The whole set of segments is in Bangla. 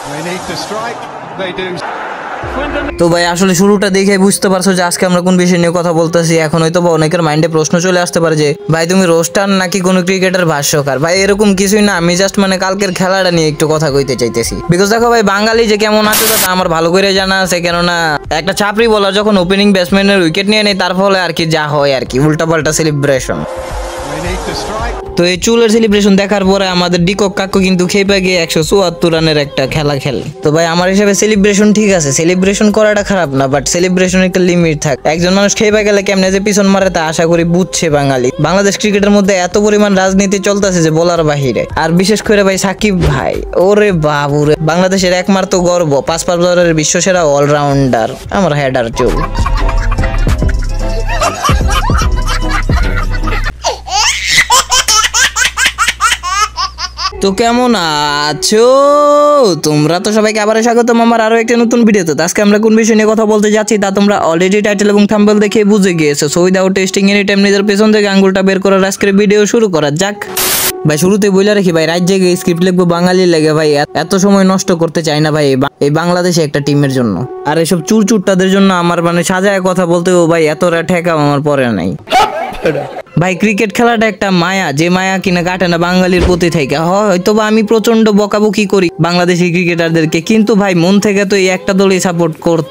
তো ভাই আসলে শুরুটা দেখে বুঝতে পারছো যে আজকে আমরা কোন বিষয় নিয়ে কথা বলতেছি। এখন হয়তো অনেকের মাইন্ডে প্রশ্ন চলে আসতে পারে যে ভাই তুমি রোস্টার নাকি কোনো ক্রিকেটের ভাষ্যকার। ভাই এরকম কিছুই না, আমি জাস্ট মানে কালকের খেলাটা নিয়ে একটু কথা কইতে চাইতেছি। বিকজ দেখো ভাই বাঙালি যে কেমন আছে তা আমার ভালো করে জানা আছে, কেননা একটা চাপড়ি বলার যখন ওপেনিং ব্যাটসম্যানের উইকেট নিয়ে নেই তার ফলে আর কি যা হয় আর কি উল্টাপাল্টা সেলিব্রেশন। তো এই চুলের সেলিব্রেশন দেখার পরে আমাদের ডিকক কাকু কিন্তু খেপে গিয়ে 174 রানের একটা খেলা খেলে। তো ভাই আমার হিসাবে সেলিব্রেশন ঠিক আছে, সেলিব্রেশন করাটা খারাপ না, বাট সেলিব্রেশন একটা লিমিট থাকে। একজন মানুষ খেপে গেলে কেমনে যে পিছন মারে তা আশা করি বুঝছে বাঙালি। বাংলাদেশ ক্রিকেটের মধ্যে এত পরিমাণ রাজনীতি চলতেছে যে বলার বাহিরে। আর বিশেষ করে ভাই সাকিব ভাই, ওরে বাবুরে, বাংলাদেশের একমাত্র গর্ব, 5 বছরের বিশ্বসেরা অলরাউন্ডার আমার হেডার চুল। তো কেমন আছো তোমরা? তো সবাইকে আবার স্বাগতম আমার আরো একটা নতুন ভিডিওতে। আজকে আমরা কোন বিষয় নিয়ে কথা বলতে যাচ্ছি তা তোমরা অলরেডি টাইটেল এবং থাম্বনেল দেখে বুঝে গিয়েছো। So without testing any time নিজের পেছন থেকে আঙ্গুলটা বের করার আজকের ভিডিও শুরু করা যাক। ভাই শুরুতে বলে রাখি ভাই, রাত জেগে স্ক্রিপ্ট লিখবো বাঙালি লেগে ভাই, এত সময় নষ্ট করতে চাই না ভাই এই বাংলাদেশে একটা টিমের জন্য। আর এসব চুরচুরটাদের জন্য আমার মানে সাজায় কথা বলতেও ভাই এতটা ঠেকা আমার পরে নাই। ভাই ক্রিকেট খেলাটা একটা মায়া, যে মায়া কিনা কাটে না বাঙালির প্রতি থেকে। হয়তো বা আমি প্রচন্ড বকাবকি করি বাংলাদেশি ক্রিকেটারদেরকে, কিন্তু ভাই মন থেকে তো এই একটা দলই সাপোর্ট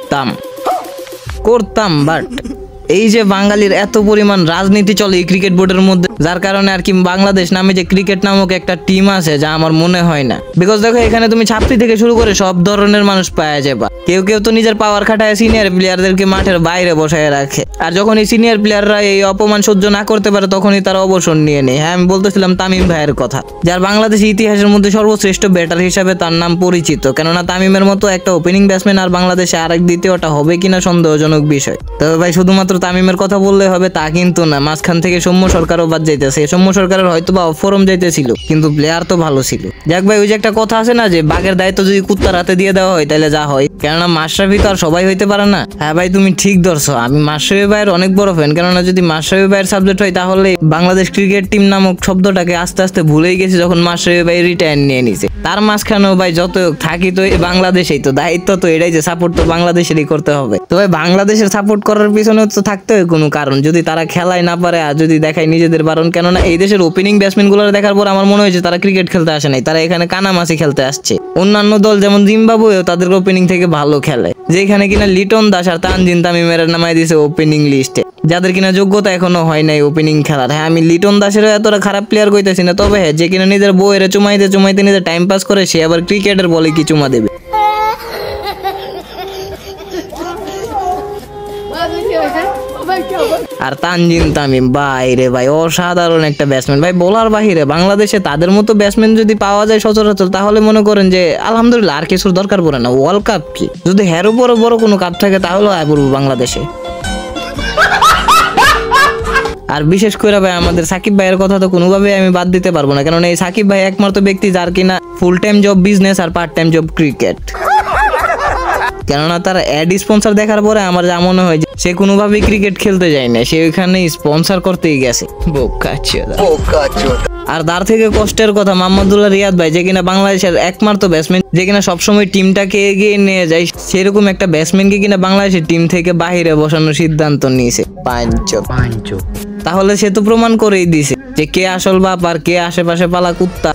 করতাম। বাট এই যে বাঙালির এত পরিমাণ রাজনীতি চলে এই ক্রিকেট বোর্ডের মধ্যে, যার কারণে আর কি বাংলাদেশ নামে যে ক্রিকেট নামক একটা টিম আছে যা আমার মনে হয় না। বিকজ দেখো এখানে তুমি ছাত্রী থেকে শুরু করে সব ধরনের মানুষ পাওয়া যাবে। কেউ তো নিজের পাওয়ার খাটায় সিনিয়র প্লেয়ারদেরকে মাঠের বাইরে বসায় রাখে, আর যখন এই সিনিয়র প্লেয়াররা এই অপমান সহ্য না করতে পারে তখনই তারা অবসর নিয়ে নেয়। হ্যাঁ আমি বলতেছিলাম তামিম ভাইয়ের কথা, যার বাংলাদেশের ইতিহাসের মধ্যে সর্বশ্রেষ্ঠ ব্যাটার হিসাবে তার নাম পরিচিত। কেননা তামিমের মতো একটা ওপেনিং ব্যাটসম্যান আর বাংলাদেশে আরেক দ্বিতীয়টা হবে কিনা সন্দেহজনক বিষয়। তবে ভাই শুধুমাত্র তামিমের কথা বললে হবে তা কিন্তু না, মাঝখান থেকে সৌম্য সরকারও বাদ যাইতেছে। সৌম্য সরকারের হয়তো বা ফরম যাইতেছিল, কিন্তু প্লেয়ার তো ভালো ছিল। যাক ভাই ওই যে একটা কথা আছে না যে বাঘের দায়িত্ব যদি কুত্তার হাতে দিয়ে দেওয়া হয় তাহলে যা হয়, কেননা মাশরাফি তো আর সবাই হইতে পারে না। হ্যাঁ ভাই তুমি ঠিক ধরছো, আমি মাশরাফি ভাইয়ের অনেক বড় ফ্যান। কেননা যদি মাশরাফি ভাইয়ের সাবজেক্ট হয় তাহলে বাংলাদেশ ক্রিকেট টিম নামক শব্দটাকে আস্তে আস্তে ভুলেই গেছি যখন মাশরাফি ভাই রিটায়ার নিয়ে নিছে। তার মাঝখানেও ভাই যত থাকি তো বাংলাদেশেই তো দায়িত্ব তো এটাই যে সাপোর্ট তো বাংলাদেশেরই করতে হবে। তো ভাই বাংলাদেশের সাপোর্ট করার পিছনে তো থাকতে হয় কোনো কারণ, যদি তারা খেলায় না পারে আর যদি দেখায় নিজেদের বারণ। কেননা এই দেশের ওপেনিং ব্যাটসম্যান গুলো দেখার পর আমার মনে হয়েছে তারা ক্রিকেট খেলতে আসে নাই, তারা এখানে কানামাছি খেলতে আসছে। অন্যান্য দল যেমন জিম্বাবুয়েও তাদের ওপেনিং থেকে ভালো খেলে, যেখানে কিনা লিটন দাস আর তানজিন তামিমের নামায় দিয়েছে ওপেনিং লিস্টে, যাদের কিনা যোগ্যতা এখনো হয় নাই ওপেনিং খেলার। হ্যাঁ আমি লিটন দাসেরও এতটা খারাপ প্লেয়ার কইতেছি না, তবে হ্যাঁ যে কিনা নিজের বউয়ের চুমাইতে নিজের টাইম পাস করে সে আবার ক্রিকেটের বলে কি চুমা দেবে। আর তানজিন তামিম বাইরে ভাই অসাধারণ একটা ব্যাটসম্যান ভাই, বলার বাহিরে। বাংলাদেশে তাদের মতো ব্যাটসম্যান যদি পাওয়া যায় সচরাচর তাহলে মনে করেন যে আলহামদুলিল্লাহ, আর কিছুর দরকার পড়ে না। ওয়ার্ল্ড কাপ কি, যদি হের উপরে বড় কোনো কাপ থাকে তাহলে আয় পড়বো বাংলাদেশে। আর বিশেষ করে ভাই আমাদের সাকিব ভাইয়ের কথা তো কোনোভাবে আমি বাদ দিতে পারবো না, কারণ এই সাকিব ভাই একমাত্র ব্যক্তি যার কিনা ফুল টাইম জব বিজনেস আর পার্ট টাইম জব ক্রিকেট। কেননা তার অ্যাড স্পন্সর দেখার পরে আমার যা মনে হয় যে সে কোনোভাবেই ক্রিকেট খেলতে যায় না, সে ওইখানে স্পন্সর করতেই গেছে। আর তার থেকে কষ্টের কথা মোহাম্মদুল্লাহ রিয়াদ ভাই, যে কিনা বাংলাদেশের একমাত্র ব্যাটসম্যান যে কিনা সবসময় টিমটাকে এগিয়ে নিয়ে যায়, সেরকম একটা ব্যাটসম্যানকে কিনা বাংলাদেশের টিম থেকে বাহিরে বসানোর সিদ্ধান্ত নিয়েছে। তাহলে সে তো প্রমাণ করেই দিছে যে কে আসল বাপ আর কে আশেপাশে পালা কুত্তা।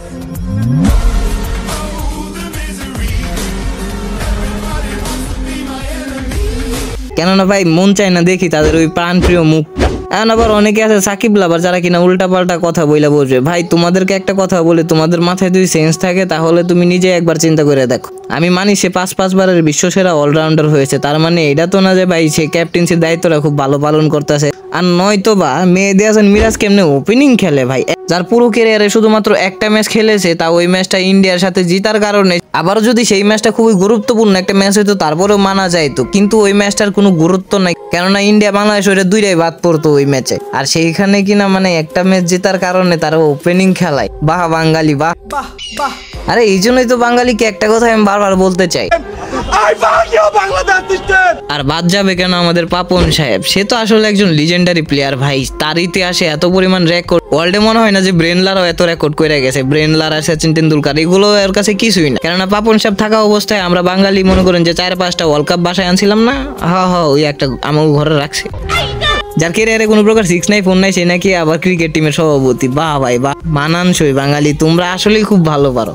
কেননা ভাই মন চায় না দেখি তাদের ওই প্রাণপ্রিয় মুখটা। এখন আবার অনেকে আছে সাকিব লাভার যারা কিনা উল্টা পাল্টা কথা বইলা বলবে। ভাই তোমাদেরকে একটা কথা বলে, তোমাদের মাথায় যদি সেন্স থাকে তাহলে তুমি নিজে একবার চিন্তা করে দেখো। আমি মানি সে 5 বারের বিশ্বসেরা অলরাউন্ডার হয়েছে, তার মানে এটা তো না যে ভাই সে ক্যাপ্টেন্সির দায়িত্বটা খুব ভালো পালন করতেছে। আর নয়তো বা মেহেদী হাসান মিরাজ কেমনে ওপেনিং খেলে ভাই, যার পুরো ক্যারিয়ারে শুধুমাত্র একটা ম্যাচ খেলেছে, তা ওই ম্যাচটা ইন্ডিয়ার সাথে জিতার কারণে। আবারও যদি সেই ম্যাচটা খুবই গুরুত্বপূর্ণ একটা ম্যাচ হইতো তারপরেও মানা যাইতো, কিন্তু ওই ম্যাচটার কোনো গুরুত্ব নাই, কেননা ইন্ডিয়া বাংলাদেশ ওইটা দুইটাই বাদ পড়তো ওই ম্যাচে। আর সেইখানে কিনা মানে একটা ম্যাচ জেতার কারণে তারা ওপেনিং খেলায়। বাহ বাঙালি বাহ। আরে এই জন্যই তো বাঙালিকে একটা কথা আমি বারবার বলতে চাই, আর বাদ যাবে কেন আমাদের পাপন সাহেব, সে তো আসলে একজন লিজেন্ডারি প্লেয়ার ভাই। তার ইতিহাসে এত পরিমাণ রেকর্ড, ওয়ার্ল্ডে মনে হয় না যে ব্রেনলারও এত রেকর্ড করে গেছে। ব্রেনলার আর সচিন তেন্ডুলকার এগুলো এর কাছে কিছুই না। কেননা পাপন সাহেব থাকা অবস্থায় আমরা বাঙালি মনে করেন যে 4-5টা ওয়ার্ল্ড কাপ বাসায় আনছিলাম না। ওই একটা আমার ঘরে রাখছে, যার ক্যারিয়ারে কোনো প্রকার 6 নাই 4 নাই, সে নাকি আবার ক্রিকেট টিমের সভাপতি। বাহ ভাই বাহ, মানানসই বাঙালি, তোমরা আসলেই খুব ভালো পারো।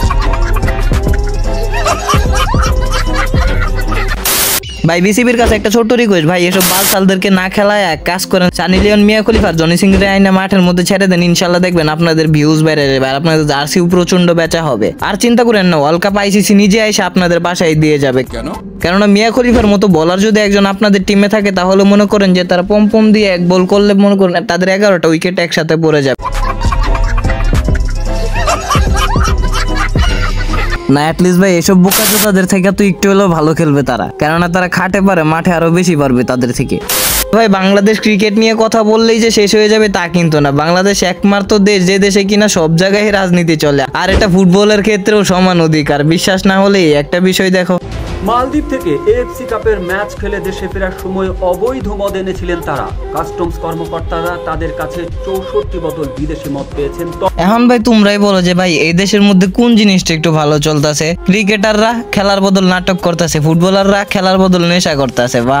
ভাই বিসিবির কাছে একটা ছোট্ট রিকোয়েস্ট ভাই, এসব বালসালদেরকে না খেলায় এক কাজ করেন, Sunny Leone, Mia Khalifa, Johnny Sins রে আইনা মাঠের মধ্যে ছেড়ে দেন। ইনশাল্লাহ দেখবেন আপনাদের ভিউজ বেড়ে যাবে আর আপনাদের জার্সিও প্রচন্ড বেচা হবে। আর চিন্তা করেন না, ওয়ার্ল্ড কাপ আইসিসি নিজে এসে আপনাদের বাসায় দিয়ে যাবে। কেননা মিয়া খলিফার মতো বলার যদি একজন আপনাদের টিমে থাকে, তাহলে মনে করেন যে তারা পম দিয়ে এক বল করলে মনে করেন তাদের 11টা উইকেট একসাথে পড়ে যাবে। না অ্যাটলিস্ট ভাই এসব বোকাচো তাদের থেকে তো একটু হলেও ভালো খেলবে তারা, কেননা তারা খাটে পারে, মাঠে আরো বেশি পারবে তাদের থেকে। ভাই বাংলাদেশ ক্রিকেট নিয়ে কথা বললেই যে শেষ হয়ে যাবে তা কিন্তু না। বাংলাদেশ একমাত্র দেশ যে দেশে কিনা সব জায়গায় রাজনীতি চলে, আর এটা ফুটবলের ক্ষেত্রেও সমান অধিকার। বিশ্বাস না হলে একটা বিষয় দেখো, মালদ্বীপ থেকে এএফসি কাপের ম্যাচ খেলে দেশে ফেরার সময় অবৈধ মদ এনেছিলেন তারা। কাস্টমস কর্মকর্তারা তাদের কাছে 64 বোতল বিদেশি মদ পেয়েছেন। এখন ভাই তোমরাই বলো যে ভাই এই দেশের মধ্যে কোন জিনিসটা একটু ভালো চলতেছে? ক্রিকেটাররা খেলার বদল নাটক করতেছে, ফুটবলাররা খেলার বদল নেশা করতেছে। বাহ।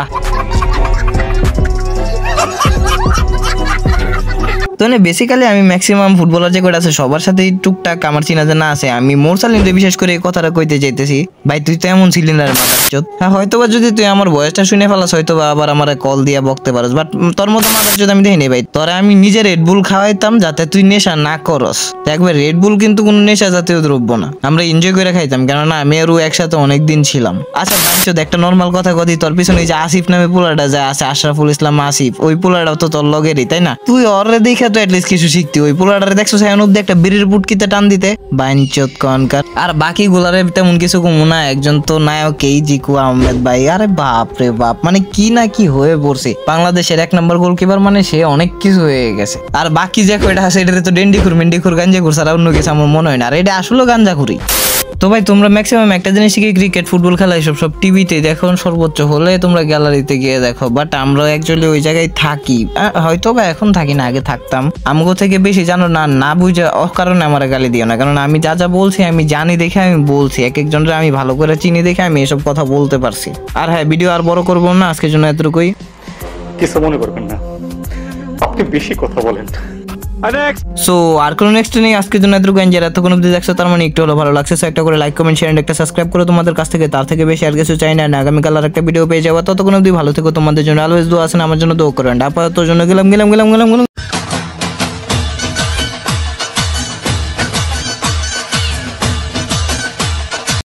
তো বেসিক্যালি আমি ম্যাক্সিমাম ফুটবলার যে কটা আছে সবার সাথে টুকটাক আমার চিনা জানা আছে। আমি মোরসালিনরে বিশেষ করে এই কথাটা কইতে চাইতেছি, ভাই তুই তো এমন সিলিন্ডার মাদারচোদ। হ্যাঁ হয়তোবা যদি তুই আমার বয়সটা শুনে ফেলাস হয়তোবা আবার আমার কল দিয়ে বকতে পারস, বাট তোর মতো মাদারচোদ আমি দেখিনি ভাই। তোরা আমি নিজে রেডবুল খাওয়াইতাম যাতে তুই নেশা না করস। একবার রেডবুল কিন্তু কোনো নেশা জাতীয় দ্রব্য না, আমরা এনজয় করে খাইতাম, কেননা আমি আর ও একসাথে অনেকদিন ছিলাম। আচ্ছা বাঞ্চোদ একটা নর্মাল কথা কদি, তোর পিছনে যে আসিফ নামে পোলাটা যায় আছে, আশরাফুল ইসলাম আসিফ, ওই পোলাটাও তো তোর লগেরই তাই না? তুই অরে দেখে তো অ্যাটলিস্ট কিছু শিখতি। ওই পোলাটারে দেখছো সায়ন অব্দি একটা বিড়ির পুটকিতে টান দিতে, বাঞ্চোদ কনকার। আর বাকি গুলারে তেমন কিছু কমু না, একজন তো নায়ক এই জিকু আহমেদ ভাই, আরে বাপ রে বাপ, মানে কি না কি হয়ে পড়ছে। বাংলাদেশের 1 নম্বর গোলকিপার মানে সে অনেক কিছু হয়ে গেছে। আর বাকি যে কয়টা আছে এটা তো ডেন্ডিখুর মেন্ডিখুর গাঞ্জাখুর ছাড়া অন্য কিছু আমার মনে হয় না, আর এটা আসলে গাঞ্জাখুরি। তো ভাই তোমরা ম্যাক্সিমাম একটা জিনিস কি ক্রিকেট ফুটবল খেলা এসব সব টিভিতে দেখো, সর্বোচ্চ হলে তোমরা গ্যালারিতে গিয়ে দেখো। বাট আমরা অ্যাকচুয়ালি ওই জায়গায় থাকি, হয়তো বা এখন থাকি না, আগে থাকতাম। আমগো থেকে বেশি জানো না, না বুঝে কারণে আমার গালি দিও না, কারণ আমি যা যা বলছি আমি জানি দেখে আমি বলছি, এক একজনের আমি ভালো করে চিনি দেখে আমি এসব কথা বলতে পারছি। আর হ্যাঁ ভিডিও আর বড় করবো না, আজকের জন্য এতটুকুই। কিছু মনে করবেন না, আপনি বেশি কথা বলেন। সো আর কোনো নেক্সট নেই, আজকের জন্য এতটুকু। যারা এতক্ষণ অব্দি দেখছো তার মানে একটু হলো ভালো লাগছে, একটা করে লাইক কমেন্ট শেয়ার একটা সাবস্ক্রাইব করো তোমাদের কাছ থেকে, তার থেকে বেশি আর কিছু চাই না। আগামীকাল আর একটা ভিডিও পেয়ে যাবো, ততক্ষণ অব্দি ভালো থেকো, তোমাদের জন্য অলওয়েজ দোয়া আছে, আমার জন্য দোয়া করবেন। আপাতত জন্য গেলাম।